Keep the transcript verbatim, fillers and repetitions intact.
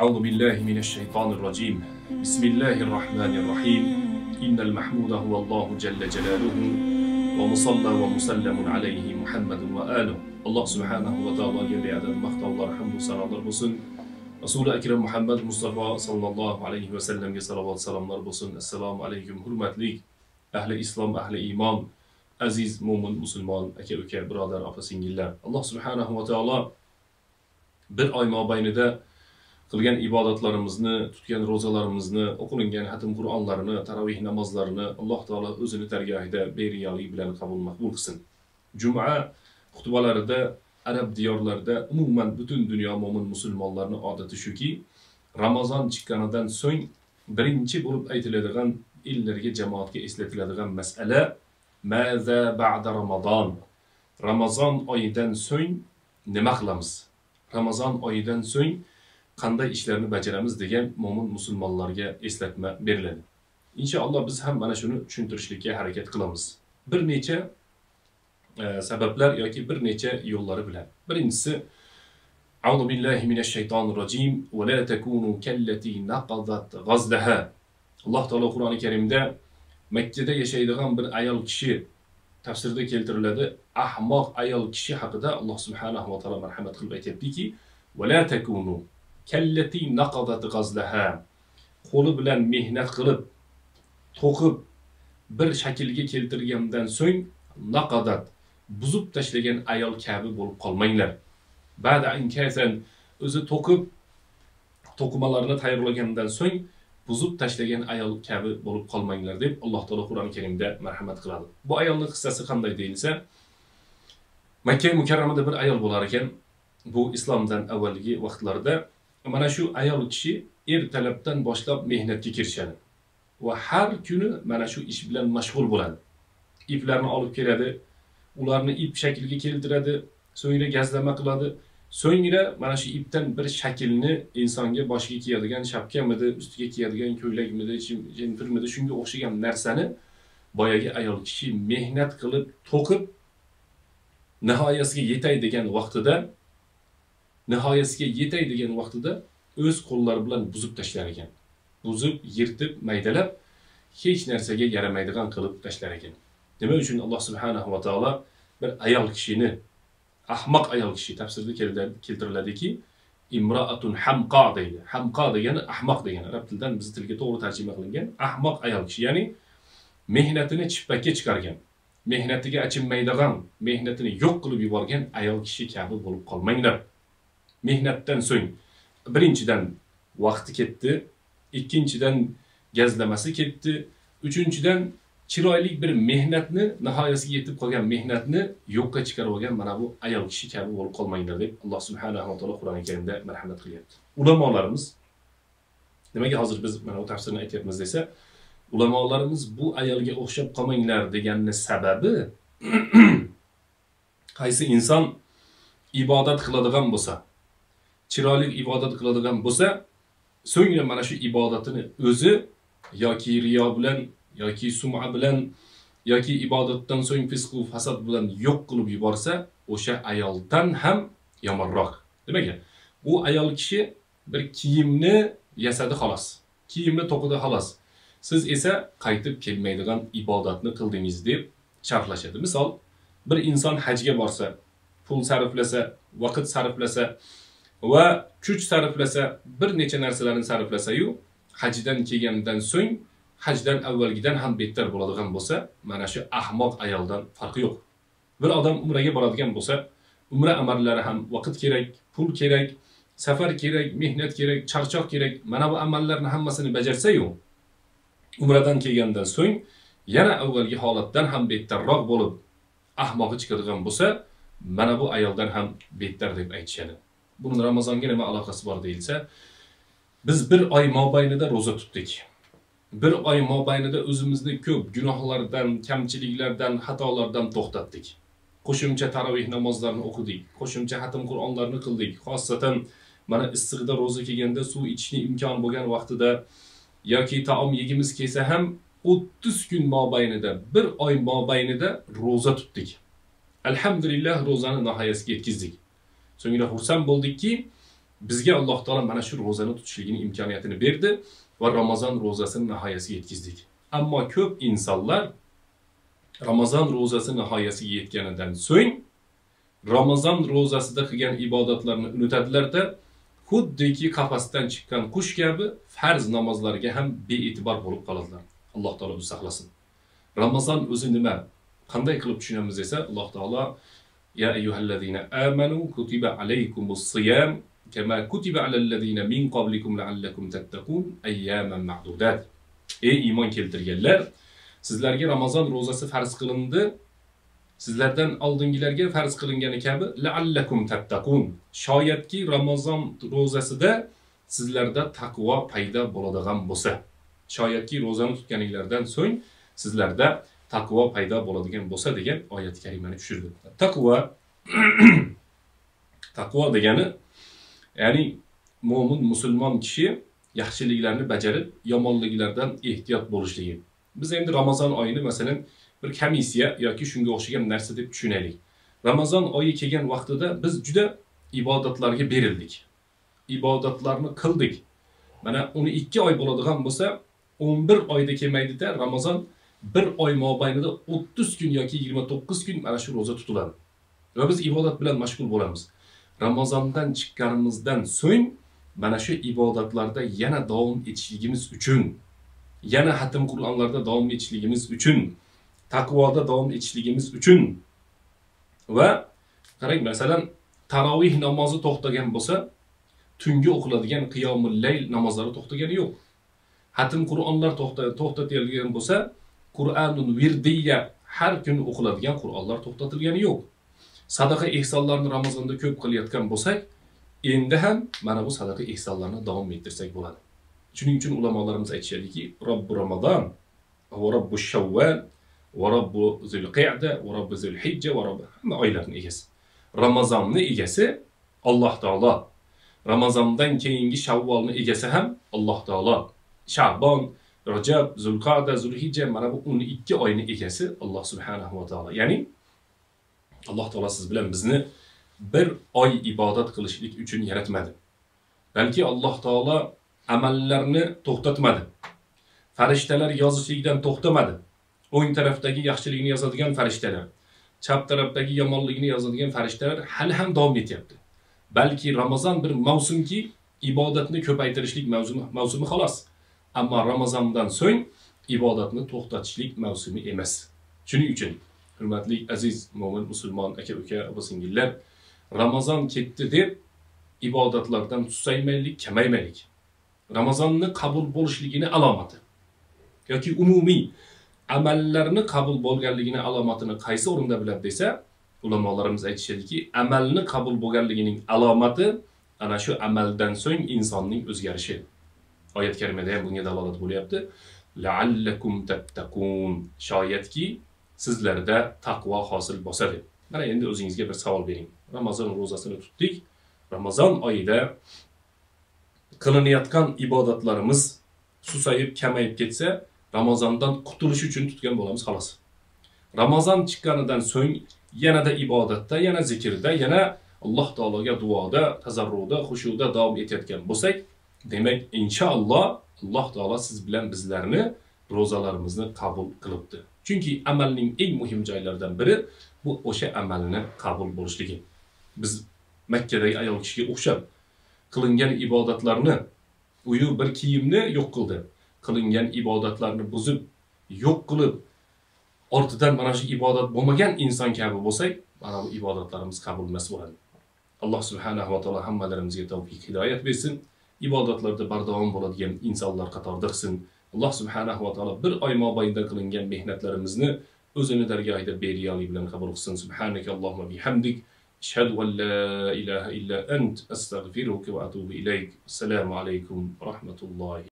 أعوذ بالله من الشيطان الرجيم بسم الله الرحمن الرحيم إن المحمود هو الله جل جلاله ومصلى ومسلم عليه محمد وآله Allah subhanahu ve ta'ala bir adet mahtavlar, hamdü selamlar olsun. Resul-i Ekrem Muhammed Mustafa sallallahu aleyhi ve sellem'e salavat selamlar olsun. Esselamu aleyküm hürmetli ehli İslam, ehli iman, aziz, mumun, musulman, eke öke, birader, apa singiller. Allah subhanahu ve ta'ala bir ay mabaynida qilgan ibodatlarimizni, tutgan ro'zalarimizni, o'qilingan hatim Qur'onlarini, taravih namozlarini Alloh taolo o'zini dargohida beriyalik bilan qabul maqbul qilsin. Juma xutbalarida arab diyorlarida umuman butun dunyo mo'min musulmonlarning odati shuki, Ramazon chiqqanidan so'ng birinchi bo'lib aytiladigan, illarga jamoatga eslatiladigan masala maza ba'da Ramazon. Ramazon oyidan so'ng nima qilamiz? Ramazon oyidan so'ng qanday ishlarni bajaramiz degan mo'min musulmonlarga eslatma beriladi. Inshaalloh biz ham mana shuni tushuntirishlikka harakat qilamiz. Bir necha e, sabablar yoki bir necha yo'llari bilan. Birinchisi, A'udhu billahi minashshaytonirrojim va la takunu kallati naqadat ghazlaha. Alloh taolo Qur'oni Karimda Makka da yashaydigan bir ayol kishi tafsirda keltiriladi. Ahmoq ayol kishi haqida Alloh subhanahu va taolo marhamat qilib aytibdiki, va la takunu kallati naqadat ghazlaha. Qo'li bilan mehnat qilib, to'qib bir shaklga keltirgandan so'ng naqadat buzib tashlagan ayol kabi bo'lib qolmanglar. Ba'da inkasan o'zi to'qib to'qimalarni tayyorlagandan so'ng buzib tashlagan ayol kabi bo'lib qolmanglar deb Alloh taolo Qur'oni Karimda marhamat qiladi. Bu ayolning qissasi qanday deyilsa, Makka mukarramada bir ayol bo'lar ekan. Bu islomdan avvalgi vaqtlarda mana shu ayol kishi ertalabdan boshlab mehnatga kirishadi va har kuni mana shu ish bilan mashg'ul bo'ladi. Iplarni olib keladi, ularni ip shakliga keltiradi, so'ngra gazlama qiladi. So'ngra mana shu ipdan bir shaklni insonga boshiga kiyadigan shapkamidi, ustiga kiyadigan ko'ylakmidi, jemfirmidi, shunga o'xshagan narsani boyagi ayol kishi mehnat qilib, to'qib nihoyasiga yetay degan vaqtida nihoyasiga yetay degan vaqtida o'z qo'llari bilan buzib tashlar ekan. Buzib, yirtib, maydalab hech narsaga yaramaydigan qilib tashlar ekan. Nima uchun Alloh subhanahu va taolo bir ayol kishini, ahmoq ayol kishi tafsirda keltiriladiki, imroatun hamqa deydi. Hamqa degani ahmoq degani. Arab tilidan biz tilga to'g'ri tarjima qilingan ahmoq ayol kishi, ya'ni mehnatini chippakka chiqargan, mehnatiga achinmaydigan, mehnatini yo'q qilib yuborgan ayol kishi kabi bo'lib qolmanglar. Mehnatdan so'ng birinchidan vaqti ketdi, ikkinchidan gazlamasi ketdi, uchinchidan chiroyli bir mehnatni, nihoyasiga yetib qolgan mehnatni yo'qqa chiqarib olgan mana bu ayol kishi kabi bo'lib qolmanglar deb Alloh subhanahu va taolo Qur'oni Karimda marhamat qilyapti. Ulamolarimiz, nimaga hozir biz mana bu tafsirni aytyapmiz desa, ulamolarimiz bu ayolga o'xshab qolmanglar deganning sababi qaysi inson ibodat qiladigan bo'lsa, chiroyli ibodat qiladigan bo'lsa, so'ngra mana shu ibodatini o'zi yoki riyo bilan, yoki sum'a bilan, yoki ibodatdan so'ng fisq va fasod bilan yo'q qilib yuborsa, o'sha ayoldan ham yomonroq. Demak, u ayol kishi bir kiyimni yasadi xolos, kiyimni to'qidi xolos. Siz esa qaytib kelmaydigan ibodatni qildingiz deb sharhlashadi. Misol, bir inson hajga borsa, pul sarflasa, vaqt sarflasa va kuch sarflasa, bir necha narsalarni sarflasa-yu, hajdan kelgandan so'ng hajdan avvalgidan ham bettar bo'ladigan bo'lsa, mana shu ahmoq ayoldan farqi yo'q. Bir odam umraga boradigan bo'lsa, umra amallari ham vaqt kerak, pul kerak, safar kerak, mehnat kerak, charchoq kerak. Mana bu amallarni hammasini bajarsa-yu, umradan kelgandan so'ng yana avvalgi holatdan ham bettarroq bo'lib ahmoqi chiqadigan bo'lsa, mana bu ayoldan ham bettar deb aytishadi. Bunun Ramazonga nima aloqasi bor deyilsa, biz bir oy mobaynida ro'za tutdik. Bir oy mobaynida o'zimizni ko'p gunohlardan, kamchiliklardan, xatolardan to'xtatdik. Qo'shimcha taravih namozlarini o'qidik, qo'shimcha hatim Qur'onlarni qildik. Xosatan mana issiqda ro'za kelganda suv ichishni imkon bo'lgan vaqtida yoki taom yegimiz kelsa ham o'ttiz kun mobaynida, bir oy mobaynida ro'za tutdik. Alhamdulillah ro'zani nihoyasiga yetkazdik. So'ngra xursand bo'ldikki, bizga Alloh taolo mana shu ro'zani tutishligini imkoniyatini berdi va Ramazon ro'zasini nihoyasiga yetkazdik. Ammo ko'p insonlar Ramazon ro'zasi nihoyasiga yetganidan so'ng Ramazon ro'zasida qilgan ibodatlarni unutadilar-da, xuddiki qafasdan chiqqan qush kabi farz namozlarga ham bee'tibor bo'lib qoladilar. Alloh taolo bizni saqlasin. Ramazon o'zi nima? Qanday qilib tushunamiz desa, Alloh taolo ya ayyuhallazina amanu kutiba alaykumus siyam kama kutiba alallazina min qablikum la'allakum tattaqun ayyaman ma'dudat. Ey iymon keltirganlar, sizlarga Ramazon ro'zasi farz qilindi. Sizlardan oldingilarga farz qilingani kabi la'allakum tattaqun. Shoyatki Ramazon ro'zasida sizlarda taqvo paydo bo'ladigan bo'lsa, shoyatki ro'zani tutganinglardan so'ng sizlarda taqvo paydo bo'ladigan bo'lsa degan oyat karimani tushirdi. Taqvo taqvo degani, ya'ni mo'min musulmon kishi yaxshiliklarni bajarib, yomonliklardan ehtiyot bo'lishligi. Biz endi Ramazon oyini masalan bir komissiya yoki shunga o'xshagan narsa deb tushunaylik. Ramazon oyi kelgan vaqtida biz juda ibodatlarga berildik. Ibodatlarni qildik. Mana o'n ikki oy bo'ladigan bo'lsa, o'n bir oyda kelmaydi-da, Ramazon bir oy mobaynida o'ttiz kun yoki yigirma to'qqiz kun mana shu ro'za tutiladi. Va biz ibodat bilan mashg'ul bo'lamiz. Ramazondan chiqqanimizdan so'ng mana shu ibodatlarda yana davom etishligimiz uchun, yana xatm Qur'onlarda davom etishligimiz uchun, taqvoda davom etishligimiz uchun va qarang, masalan, tarovih namozi to'xtagan bo'lsa, tungi o'qiladigan qiyomul layl namozlari to'xtagani yo'q. Xatm Qur'onlar to'xtatilgan bo'lsa, Qur'anun virdiyya har kun o'qiladigan Qur'onlar to'xtatilgani yo'q. Sadaqa ehsonlarni Ramazonda ko'p qilayotgan bo'lsak, endi ham mana bu sadaqa ehsonlarni davom ettirsak bo'ladi. Shuning uchun ulamolarimiz aytishadiki, Robbu Ramazon va Robbu Shawwal va Robbu Zulqa'da va Robbu Zulhijja va Robbu hamma oylarning egasi. Ramazonni egasi Alloh taolo. Ramazondan keyingi Shawvalni egasi ham Alloh taolo. Sha'bon, Rajab, Zulqa'da, Zulhijja mana bu o'n ikki oyning egasi Alloh subhanahu va taolo. Ya'ni Alloh taolo siz bilan bizni bir oy ibodat qilishlik uchun yaratmadi. Balki Alloh taolo amallarni to'xtatmadi. Farishtalar yozishlikdan to'xtamadi. O'ng tarafdagi yaxshilikni yozadigan farishtalar, chap tarafdagi yomonlikni yozadigan farishtalar hali ham davom etyapti. Balki Ramazon bir mavsumki, ibodatni ko'paytirishlik mavsumi, mavsumi xolos. Ammo Ramazondan so'ng ibodatni to'xtatishlik mavsumi emas. Shuning uchun hurmatli aziz mo'min musulmon aka-uka, opa-singillar, Ramazon ketdi deb ibodatlardan susaymaylik, kamaymaylik. Ramazonni qabul bo'lishligini alomati yoki umumiy amallarni qabul bo'lganligini alomatini qaysi o'rinda biladi desa, ulamolarimiz aytishadiki, amalni qabul bo'lganligining alomati ana shu amaldan so'ng insonning o'zgarishi. Oyat karimada ham bunga dalolat bo'lyapti. La'allakum tattaqun. Shoyatki sizlarda taqvo hosil bo'lsa deb. Mana endi o'zingizga bir savol bering. Ramazon ro'zasini tutdik. Ramazon oyida qilinayotgan ibodatlarimiz susayib, kamayib ketsa, Ramazondan qutulish uchun tutgan bo'lamiz xolos. Ramazon chiqqanidan so'ng yanada ibodatda, yana zikrda, yana Alloh taologa duoda, tazarruda, xushuda davom etayotgan bo'lsak, demak inshaalloh Alloh taolo siz bilan bizlarni ro'zalarimizni qabul qilibdi. Chunki amalning eng muhim joylaridan biri bu o'sha amalni qabul bo'lishligi. Biz Makkadagi ayol kishiga o'xshab qilingan ibodatlarni, uyu bir kiyimni yo'q qildi. Qilingan ibodatlarni buzib, yo'q qilib, ortidan mana shu ibodat bo'lmagan inson kabi bo'lsak, mana bu ibodatlarimiz qabul emas bo'ladi. Alloh subhanahu va taolo hammalarimizga tavfiq, hidoyat bersin. Ibodatlarda bardavom bo'ladigan insonlar qatorida qilsin. Alloh subhanahu va taolo bir oy mobaynida qilingan mehnatlarimizni o'zini dargohida beriyalik bilan qabul qilsin. Subhanakallohumma bihamdik, ashhadu an la ilaha illa ant, astagfiruka va atubu ilayk. Assalomu alaykum va rahmatullohi